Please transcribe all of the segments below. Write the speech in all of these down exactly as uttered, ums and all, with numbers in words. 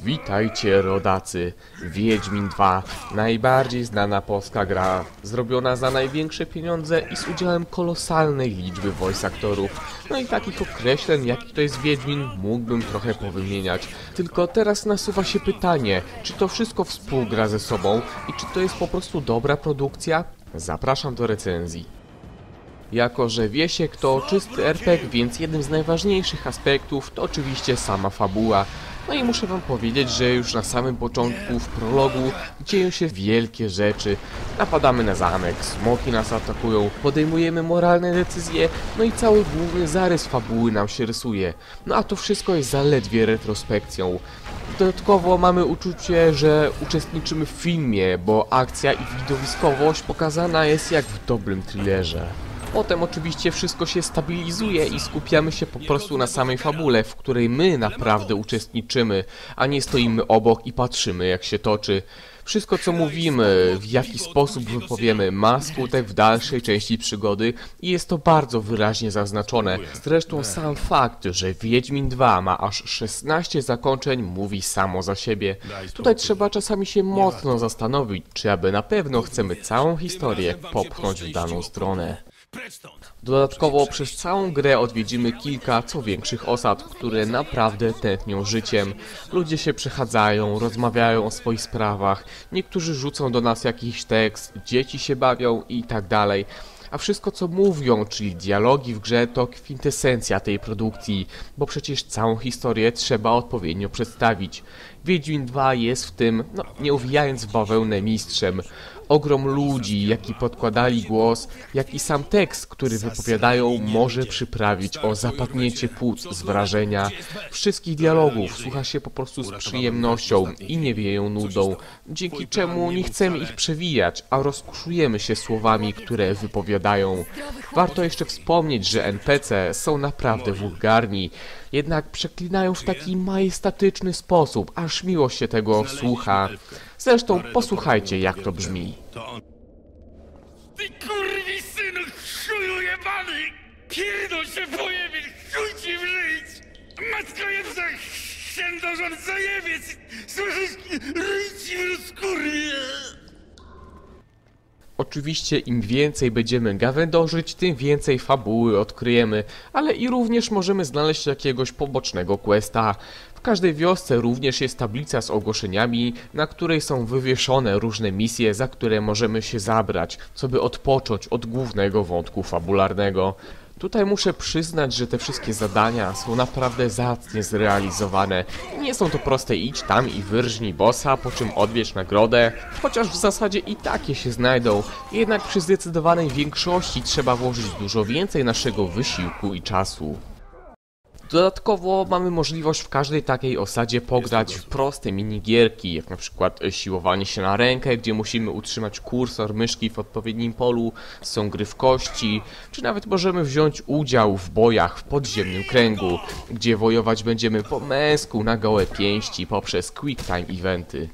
Witajcie rodacy, Wiedźmin dwa, najbardziej znana polska gra, zrobiona za największe pieniądze i z udziałem kolosalnej liczby voice aktorów. No i takich określeń, jaki to jest Wiedźmin, mógłbym trochę powymieniać. Tylko teraz nasuwa się pytanie, czy to wszystko współgra ze sobą i czy to jest po prostu dobra produkcja? Zapraszam do recenzji. Jako że Wiesiek to czysty er pe gie, więc jednym z najważniejszych aspektów to oczywiście sama fabuła. No i muszę wam powiedzieć, że już na samym początku, w prologu, dzieją się wielkie rzeczy. Napadamy na zamek, smoki nas atakują, podejmujemy moralne decyzje, no i cały główny zarys fabuły nam się rysuje. No a to wszystko jest zaledwie retrospekcją. Dodatkowo mamy uczucie, że uczestniczymy w filmie, bo akcja i widowiskowość pokazana jest jak w dobrym thrillerze. Potem oczywiście wszystko się stabilizuje i skupiamy się po prostu na samej fabule, w której my naprawdę uczestniczymy, a nie stoimy obok i patrzymy, jak się toczy. Wszystko, co mówimy, w jaki sposób wypowiemy, ma skutek w dalszej części przygody i jest to bardzo wyraźnie zaznaczone. Zresztą sam fakt, że Wiedźmin dwa ma aż szesnaście zakończeń, mówi samo za siebie. Tutaj trzeba czasami się mocno zastanowić, czy aby na pewno chcemy całą historię popchnąć w daną stronę. Dodatkowo przez całą grę odwiedzimy kilka co większych osad, które naprawdę tętnią życiem. Ludzie się przechadzają, rozmawiają o swoich sprawach, niektórzy rzucą do nas jakiś tekst, dzieci się bawią i tak dalej. A wszystko co mówią, czyli dialogi w grze, to kwintesencja tej produkcji, bo przecież całą historię trzeba odpowiednio przedstawić. Wiedźmin dwa jest w tym, no nie uwijając w bawełnę, mistrzem. Ogrom ludzi, jaki podkładali głos, jak i sam tekst, który wypowiadają, może przyprawić o zapadnięcie płuc z wrażenia. Wszystkich dialogów słucha się po prostu z przyjemnością i nie wieją nudą, dzięki czemu nie chcemy ich przewijać, a rozkoszujemy się słowami, które wypowiadają. Warto jeszcze wspomnieć, że en pe ce są naprawdę wulgarni, jednak przeklinają w taki majestatyczny sposób, aż miło się tego słucha. Zresztą posłuchajcie, jak to brzmi. Ty kurwisynu, chuju jebany! Pierdol się pojebie, chuj ci w żyć! Matko jedna, księdorząd zajebiec! Słyszysz, ryj ci w rozkurwie! Oczywiście im więcej będziemy gawędożyć, tym więcej fabuły odkryjemy, ale i również możemy znaleźć jakiegoś pobocznego questa. W każdej wiosce również jest tablica z ogłoszeniami, na której są wywieszone różne misje, za które możemy się zabrać, co by odpocząć od głównego wątku fabularnego. Tutaj muszę przyznać, że te wszystkie zadania są naprawdę zacnie zrealizowane. Nie są to proste idź tam i wyrżnij bossa, po czym odbierz nagrodę, chociaż w zasadzie i takie się znajdą, jednak przy zdecydowanej większości trzeba włożyć dużo więcej naszego wysiłku i czasu. Dodatkowo mamy możliwość w każdej takiej osadzie pograć w proste minigierki, jak na przykład siłowanie się na rękę, gdzie musimy utrzymać kursor myszki w odpowiednim polu, są gry w kości, czy nawet możemy wziąć udział w bojach w podziemnym kręgu, gdzie wojować będziemy po męsku na gołe pięści poprzez quick time eventy.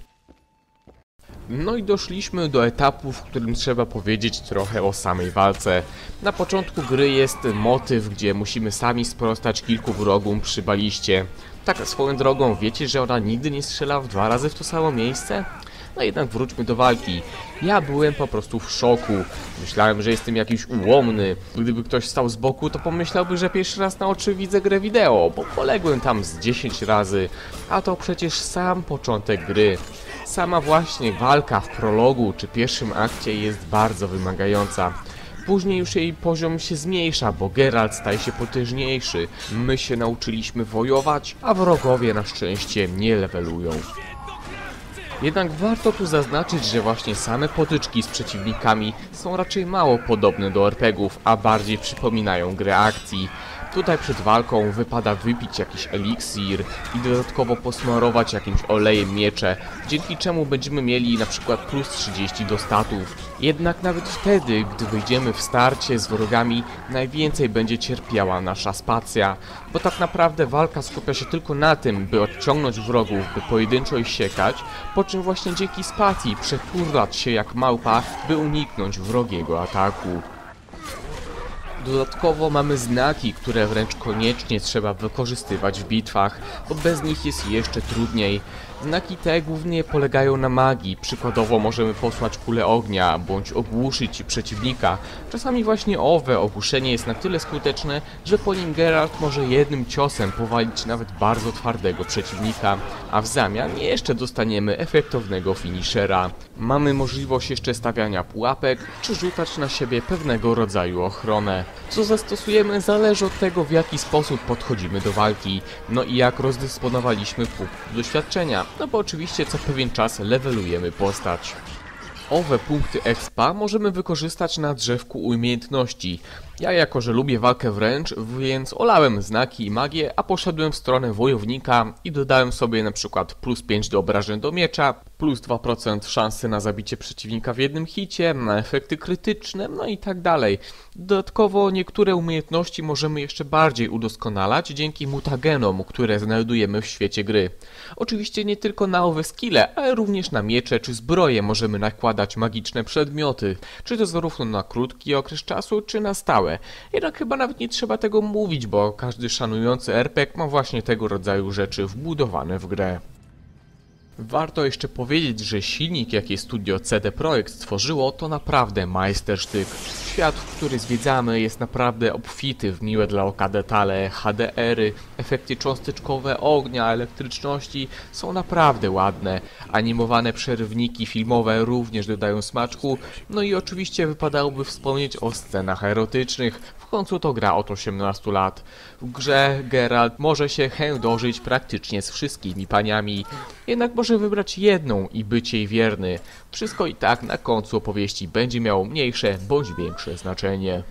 No i doszliśmy do etapu, w którym trzeba powiedzieć trochę o samej walce. Na początku gry jest motyw, gdzie musimy sami sprostać kilku wrogom przy baliście. Tak swoją drogą, wiecie, że ona nigdy nie strzela w dwa razy w to samo miejsce? No jednak wróćmy do walki. Ja byłem po prostu w szoku. Myślałem, że jestem jakiś ułomny. Gdyby ktoś stał z boku, to pomyślałby, że pierwszy raz na oczy widzę grę wideo, bo poległem tam z dziesięć razy. A to przecież sam początek gry. Sama właśnie walka w prologu czy pierwszym akcie jest bardzo wymagająca. Później już jej poziom się zmniejsza, bo Geralt staje się potężniejszy. My się nauczyliśmy wojować, a wrogowie na szczęście nie levelują. Jednak warto tu zaznaczyć, że właśnie same potyczki z przeciwnikami są raczej mało podobne do er pe gie ów, a bardziej przypominają grę akcji. Tutaj przed walką wypada wypić jakiś eliksir i dodatkowo posmarować jakimś olejem miecze, dzięki czemu będziemy mieli na przykład plus trzydzieści do statów. Jednak nawet wtedy, gdy wyjdziemy w starcie z wrogami, najwięcej będzie cierpiała nasza spacja, bo tak naprawdę walka skupia się tylko na tym, by odciągnąć wrogów, by pojedynczo ich siekać, po czym właśnie dzięki spacji przeturlać się jak małpa, by uniknąć wrogiego ataku. Dodatkowo mamy znaki, które wręcz koniecznie trzeba wykorzystywać w bitwach, bo bez nich jest jeszcze trudniej. Znaki te głównie polegają na magii, przykładowo możemy posłać kulę ognia, bądź ogłuszyć przeciwnika. Czasami właśnie owe ogłuszenie jest na tyle skuteczne, że po nim Geralt może jednym ciosem powalić nawet bardzo twardego przeciwnika, a w zamian jeszcze dostaniemy efektownego finishera. Mamy możliwość jeszcze stawiania pułapek, czy rzucać na siebie pewnego rodzaju ochronę. Co zastosujemy zależy od tego, w jaki sposób podchodzimy do walki, no i jak rozdysponowaliśmy punkt doświadczenia. No bo oczywiście co pewien czas levelujemy postać. Owe punkty expa możemy wykorzystać na drzewku umiejętności. Ja jako, że lubię walkę wręcz, więc olałem znaki i magię, a poszedłem w stronę wojownika i dodałem sobie na przykład plus pięć do obrażeń do miecza, plus dwa procent szansy na zabicie przeciwnika w jednym hicie, na efekty krytyczne, no i tak dalej. Dodatkowo niektóre umiejętności możemy jeszcze bardziej udoskonalać dzięki mutagenom, które znajdujemy w świecie gry. Oczywiście nie tylko na owe skille, ale również na miecze czy zbroje możemy nakładać magiczne przedmioty, czy to zarówno na krótki okres czasu, czy na stałe. Jednak chyba nawet nie trzeba tego mówić, bo każdy szanujący er pe gie ma właśnie tego rodzaju rzeczy wbudowane w grę. Warto jeszcze powiedzieć, że silnik, jaki studio C D Projekt stworzyło, to naprawdę majstersztyk. Świat, który zwiedzamy, jest naprawdę obfity w miłe dla oka detale, ha de ery, efekty cząsteczkowe ognia, elektryczności są naprawdę ładne. Animowane przerywniki filmowe również dodają smaczku, no i oczywiście wypadałoby wspomnieć o scenach erotycznych. W końcu to gra od osiemnastu lat. W grze Geralt może się chędożyć praktycznie z wszystkimi paniami, jednak może wybrać jedną i być jej wierny. Wszystko i tak na końcu opowieści będzie miało mniejsze bądź większe znaczenie.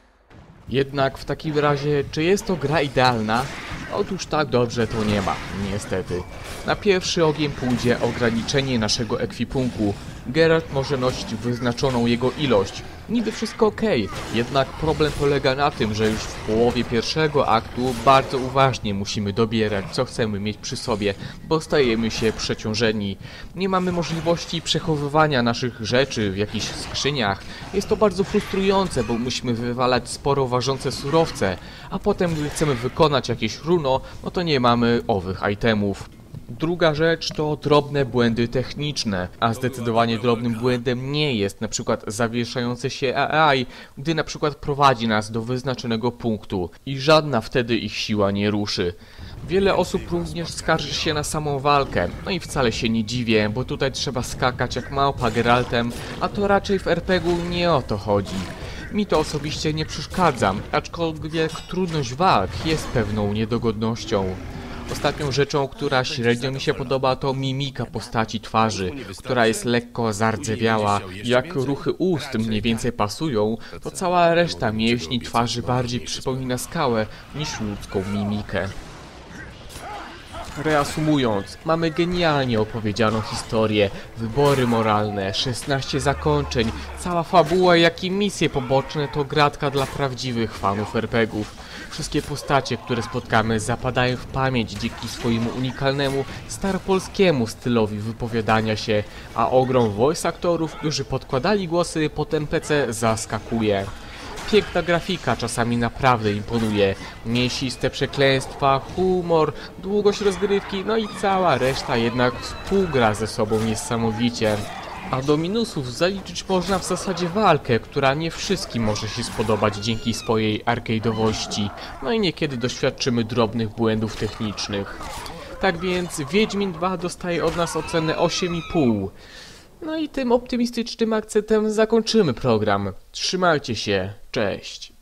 Jednak w takim razie, czy jest to gra idealna? Otóż tak dobrze to nie ma, niestety. Na pierwszy ogień pójdzie ograniczenie naszego ekwipunku. Geralt może nosić wyznaczoną jego ilość. Niby wszystko ok, jednak problem polega na tym, że już w połowie pierwszego aktu bardzo uważnie musimy dobierać, co chcemy mieć przy sobie, bo stajemy się przeciążeni. Nie mamy możliwości przechowywania naszych rzeczy w jakichś skrzyniach. Jest to bardzo frustrujące, bo musimy wywalać sporo ważące surowce, a potem gdy chcemy wykonać jakieś runo, no to nie mamy owych itemów. Druga rzecz to drobne błędy techniczne, a zdecydowanie drobnym błędem nie jest na przykład zawieszające się a i, gdy na przykład prowadzi nas do wyznaczonego punktu i żadna wtedy ich siła nie ruszy. Wiele osób również skarży się na samą walkę, no i wcale się nie dziwię, bo tutaj trzeba skakać jak małpa Geraltem, a to raczej w er pe gie u nie o to chodzi. Mi to osobiście nie przeszkadza, aczkolwiek trudność walk jest pewną niedogodnością. Ostatnią rzeczą, która średnio mi się podoba, to mimika postaci twarzy, która jest lekko zardzewiała. Jak ruchy ust mniej więcej pasują, to cała reszta mięśni twarzy bardziej przypomina skałę niż ludzką mimikę. Reasumując, mamy genialnie opowiedzianą historię, wybory moralne, szesnaście zakończeń, cała fabuła jak i misje poboczne to gratka dla prawdziwych fanów er pe gie ów. Wszystkie postacie, które spotkamy, zapadają w pamięć dzięki swojemu unikalnemu, staropolskiemu stylowi wypowiadania się, a ogrom voice aktorów, którzy podkładali głosy pod en pe ce zaskakuje. Piękna grafika czasami naprawdę imponuje, mięsiste przekleństwa, humor, długość rozgrywki, no i cała reszta jednak współgra ze sobą niesamowicie. A do minusów zaliczyć można w zasadzie walkę, która nie wszystkim może się spodobać dzięki swojej arcade'owości, no i niekiedy doświadczymy drobnych błędów technicznych. Tak więc Wiedźmin dwa dostaje od nas ocenę osiem i pół. No i tym optymistycznym akcentem zakończymy program. Trzymajcie się, cześć!